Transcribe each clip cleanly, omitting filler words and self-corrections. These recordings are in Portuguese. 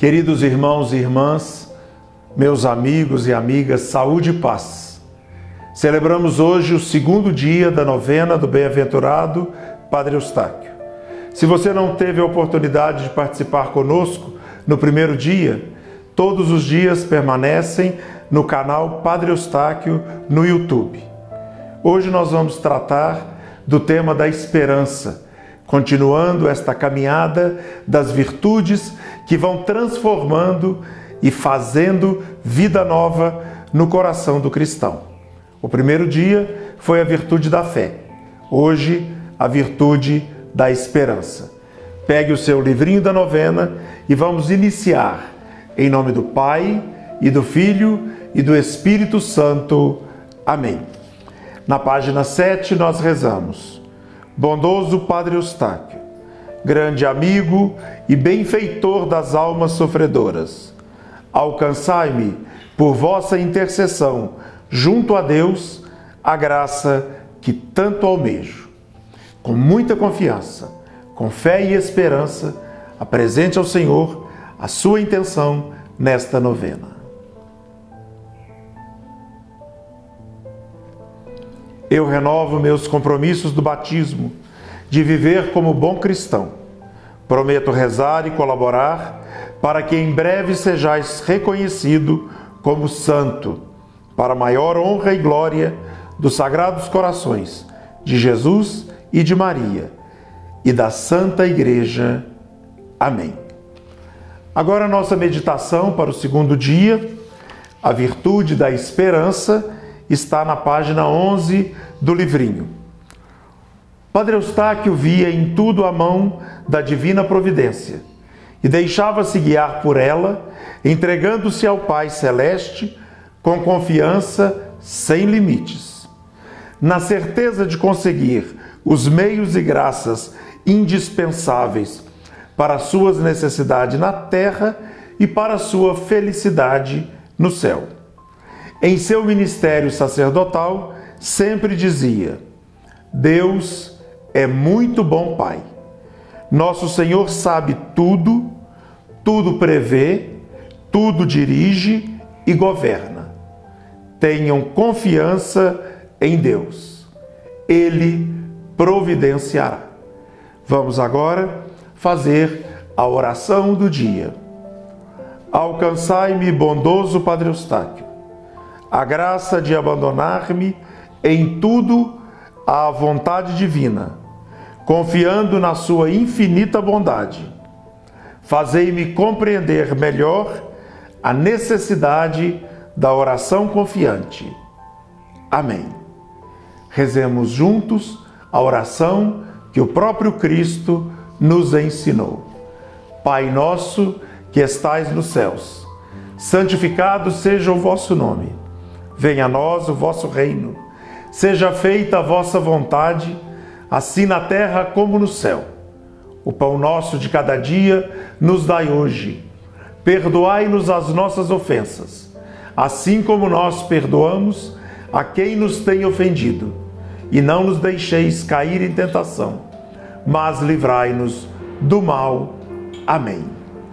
Queridos irmãos e irmãs, meus amigos e amigas, saúde e paz. Celebramos hoje o segundo dia da novena do bem-aventurado Padre Eustáquio. Se você não teve a oportunidade de participar conosco no primeiro dia, todos os dias permanecem no canal Padre Eustáquio no YouTube. Hoje nós vamos tratar do tema da esperança, continuando esta caminhada das virtudes que vão transformando e fazendo vida nova no coração do cristão. O primeiro dia foi a virtude da fé, hoje a virtude da esperança. Pegue o seu livrinho da novena e vamos iniciar em nome do Pai e do Filho e do Espírito Santo. Amém. Na página 7 nós rezamos: bondoso Padre Eustáquio, grande amigo e benfeitor das almas sofredoras, alcançai-me, por vossa intercessão, junto a Deus, a graça que tanto almejo. Com muita confiança, com fé e esperança, apresente ao Senhor a sua intenção nesta novena. Eu renovo meus compromissos do batismo, de viver como bom cristão. Prometo rezar e colaborar para que em breve sejais reconhecido como santo, para maior honra e glória dos Sagrados Corações de Jesus e de Maria e da Santa Igreja. Amém. Agora nossa meditação para o segundo dia, a virtude da esperança, está na página 11 do livrinho. Padre Eustáquio via em tudo a mão da divina providência e deixava-se guiar por ela, entregando-se ao Pai Celeste com confiança sem limites, na certeza de conseguir os meios e graças indispensáveis para suas necessidades na terra e para sua felicidade no céu. Em seu ministério sacerdotal, sempre dizia: Deus é muito bom Pai. Nosso Senhor sabe tudo, tudo prevê, tudo dirige e governa. Tenham confiança em Deus. Ele providenciará. Vamos agora fazer a oração do dia. Alcançai-me, bondoso Padre Eustáquio, a graça de abandonar-me em tudo à vontade divina, confiando na sua infinita bondade. Fazei-me compreender melhor a necessidade da oração confiante. Amém. Rezemos juntos a oração que o próprio Cristo nos ensinou. Pai nosso que estais nos céus, santificado seja o vosso nome. Venha a nós o vosso reino. Seja feita a vossa vontade, assim na terra como no céu. O pão nosso de cada dia nos dai hoje. Perdoai-nos as nossas ofensas, assim como nós perdoamos a quem nos tem ofendido. E não nos deixeis cair em tentação, mas livrai-nos do mal. Amém.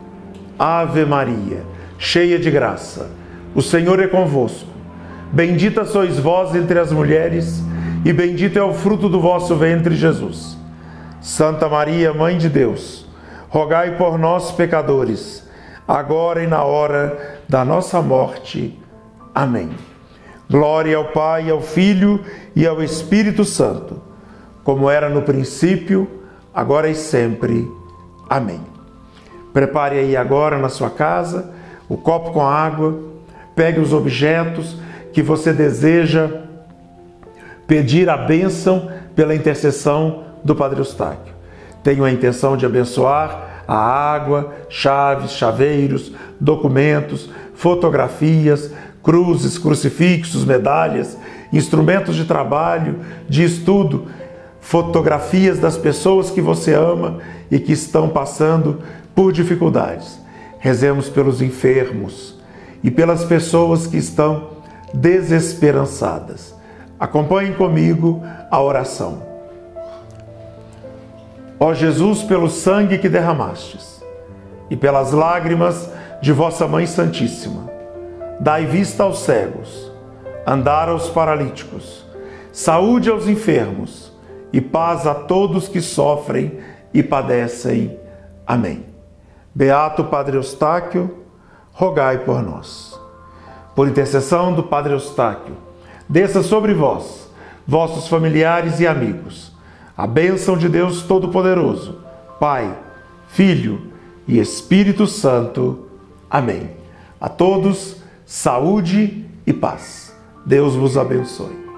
Ave Maria, cheia de graça, o Senhor é convosco. Bendita sois vós entre as mulheres, e bendito é o fruto do vosso ventre, Jesus. Santa Maria, Mãe de Deus, rogai por nós, pecadores, agora e na hora da nossa morte. Amém. Glória ao Pai, ao Filho e ao Espírito Santo, como era no princípio, agora e sempre. Amém. Prepare aí agora na sua casa o copo com água, pegue os objetos que você deseja pedir a bênção pela intercessão do Padre Eustáquio. Tenho a intenção de abençoar a água, chaves, chaveiros, documentos, fotografias, cruzes, crucifixos, medalhas, instrumentos de trabalho, de estudo, fotografias das pessoas que você ama e que estão passando por dificuldades. Rezemos pelos enfermos e pelas pessoas que estão desesperançadas. Acompanhem comigo a oração. Ó Jesus, pelo sangue que derramastes e pelas lágrimas de vossa Mãe Santíssima, dai vista aos cegos, andar aos paralíticos, saúde aos enfermos e paz a todos que sofrem e padecem. Amém. Beato Padre Eustáquio, rogai por nós. Por intercessão do Padre Eustáquio, desça sobre vós, vossos familiares e amigos, a bênção de Deus Todo-Poderoso, Pai, Filho e Espírito Santo. Amém. A todos, saúde e paz. Deus vos abençoe.